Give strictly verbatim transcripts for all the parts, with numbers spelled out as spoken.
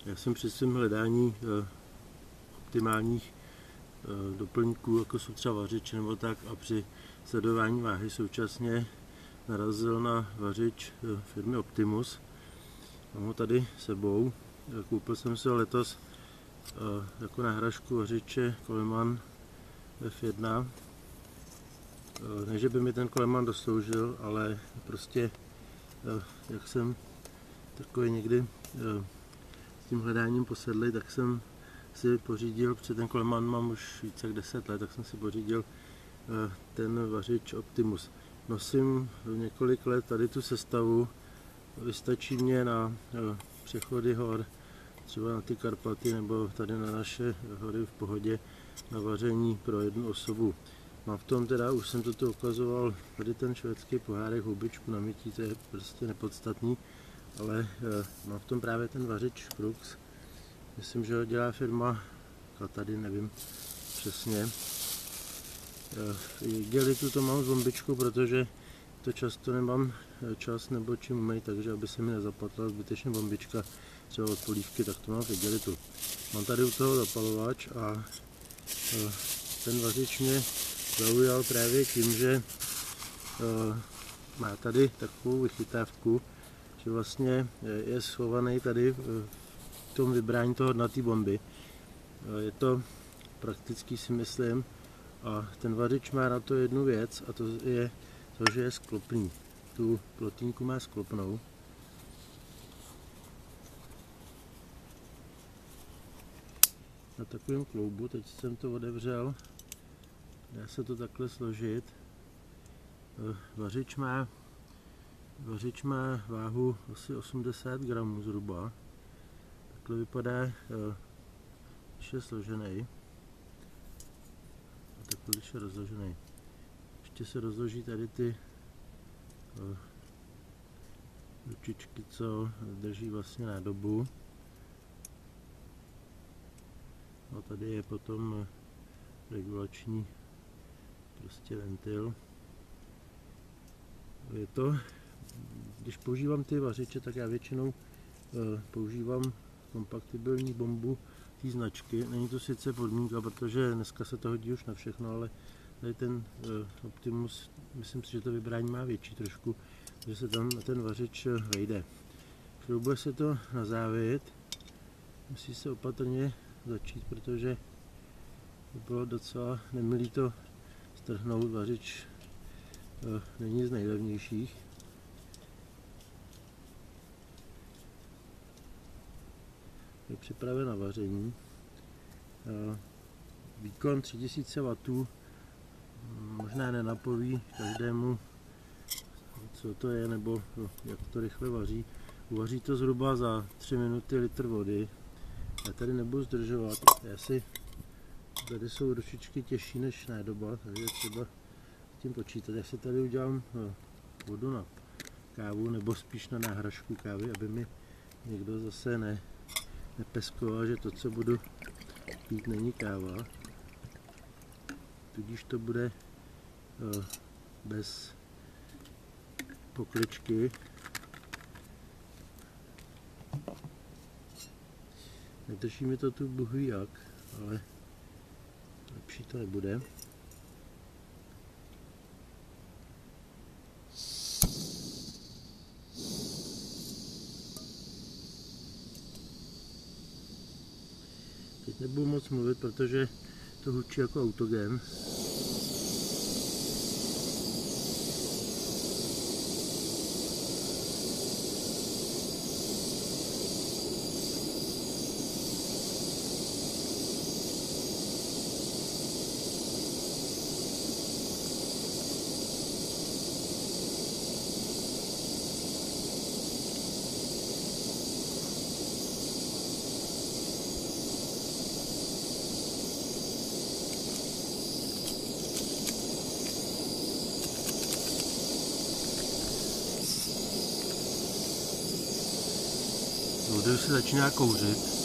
Já jsem při svém hledání uh, optimálních uh, doplňků, jako jsou třeba vařič nebo tak, a při sledování váhy současně narazil na vařič uh, firmy Optimus. Mám ho tady sebou. Koupil jsem si ho letos uh, jako náhražku vařiče Coleman F jedna. Uh, ne, že by mi ten Coleman dosloužil, ale prostě uh, jak jsem takový někdy uh, s tím hledáním posedlý, tak jsem si pořídil, protože ten Coleman mám už více jak deset let, tak jsem si pořídil uh, ten vařič Optimus. Nosím několik let tady tu sestavu, vystačí mě na uh, přechody hor, třeba na ty Karpaty nebo tady na naše hory v pohodě, na vaření pro jednu osobu. Mám v tom teda, už jsem toto ukazoval, tady ten švédský pohárek, houbičku na mytí, to je prostě nepodstatný, ale uh, mám v tom právě ten vařič Crux. Myslím, že ho dělá firma Katady, nevím přesně. Uh, Gelitu to mám s bombičkou, protože to často nemám čas nebo čím umej, takže aby se mi nezaplatila zbytečně bombička třeba od polívky, tak to mám v Gelitu. Mám tady u toho zapalovač a uh, ten vařič mě zaujal právě tím, že uh, má tady takovou vychytávku, že vlastně je schovaný tady v tom vybrání toho dna té bomby. Uh, je to praktický, si myslím, a ten vařič má na to jednu věc, a to je to, že je sklopný. Tu plotínku má sklopnou. Na takovém kloubu, teď jsem to otevřel, dá se to takhle složit. Vařič má, vařič má váhu asi osmdesát gramů zhruba. Takhle vypadá, když je složený. A takhle, když je rozložený. Ještě se rozloží tady ty ručičky, co drží vlastně nádobu. A tady je potom regulační prostě ventil. Je to, když používám ty vařiče, tak já většinou uh, používám kompatibilní bombu té značky. Není to sice podmínka, protože dneska se to hodí už na všechno, ale tady ten uh, Optimus, myslím si, že to vybrání má větší trošku, že se tam ten vařič vejde. Šroubuje se to na závit, musí se opatrně začít, protože by bylo docela nemilý to strhnout. Vařič uh, není z nejlevnějších. Je připraven na vaření. Uh, výkon tři tisíce wattů možná nenapoví každému, co to je, nebo no, jak to rychle vaří. Uvaří to zhruba za tři minuty litr vody. Já tady nebudu zdržovat, já si, tady jsou ručičky těžší než nádoba, takže třeba s tím počítat. Já si tady udělám no, vodu na kávu, nebo spíš na náhražku kávy, aby mi někdo zase ne, nepeskoval, že to, co budu pít, není káva. Tudíž to bude uh, bez pokličky. Nedrží mi to tu bůhví jak, ale lepší to nebude. Teď nebudu moc mluvit, protože to hučí jako autogen. Voda se začíná kouřit.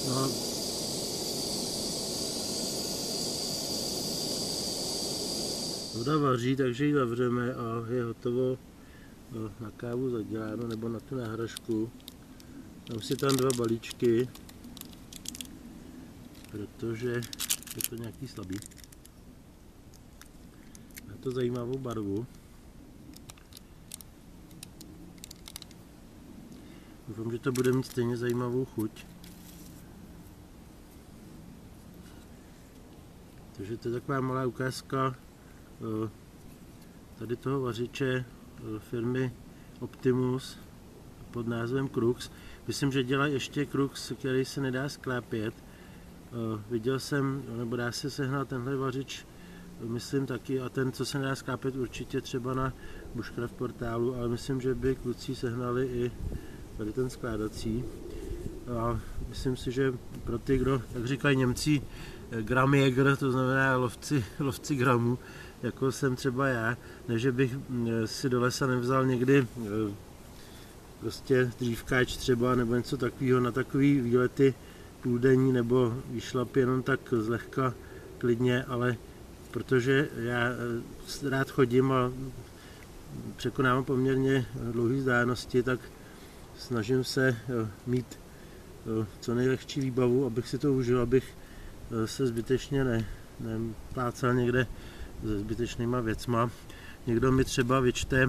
No, voda vaří, takže ji zavřeme a je hotovo na kávu zaděláno nebo na tu náhražku. Dám si tam dva balíčky, protože je to nějaký slabý. Má to zajímavou barvu. Doufám, že to bude mít stejně zajímavou chuť. Takže to je taková malá ukázka tady toho vařiče firmy Optimus pod názvem Crux. Myslím, že dělají ještě Crux, který se nedá sklápět. Viděl jsem, nebo dá se sehnat tenhle vařič, myslím taky, a ten, co se nedá sklápět, určitě třeba na Bushcraft portálu, ale myslím, že by kluci sehnali i tady ten skládací. A myslím si, že pro ty, kdo, jak říkají Němci, gramjäger, to znamená lovci, lovci gramů, jako jsem třeba já, než bych si do lesa nevzal někdy prostě dřívkáč třeba nebo něco takového na takový výlety půldenní nebo výšlap jenom tak zlehka, klidně, ale protože já rád chodím a překonávám poměrně dlouhé vzdálenosti, tak snažím se mít co nejlehčí výbavu, abych si to užil, abych se zbytečně ne, neplácal někde se zbytečnýma věcma. Někdo mi třeba vyčte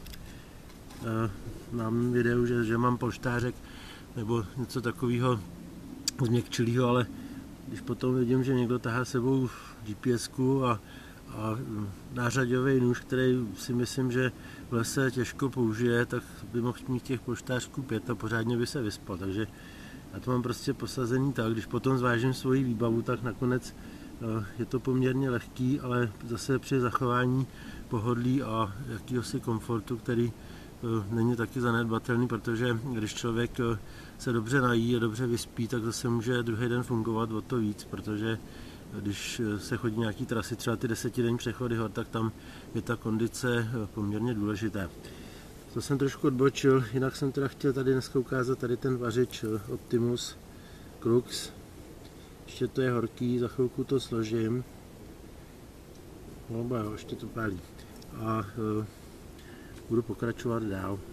na videu, že, že mám polštářek nebo něco takového změkčilého, ale když potom vidím, že někdo tahá sebou GPSku a, a nářadový nůž, který si myslím, že v lese těžko použije, tak by mohl mít těch polštářků pět a pořádně by se vyspal. Takže já to mám prostě posazený tak, když potom zvážím svoji výbavu, tak nakonec je to poměrně lehký, ale zase při zachování pohodlí a jakýhosi komfortu, který není taky zanedbatelný, protože když člověk se dobře nají a dobře vyspí, tak zase může druhý den fungovat o to víc, protože když se chodí nějaký trasy, třeba ty desetidenní přechody hor, tak tam je ta kondice poměrně důležitá. To jsem trošku odbočil, jinak jsem teda chtěl tady dneska ukázat tady ten vařič Optimus Crux. Ještě to je horký, za chvilku to složím. No, jo, ještě to pálí. A uh, budu pokračovat dál.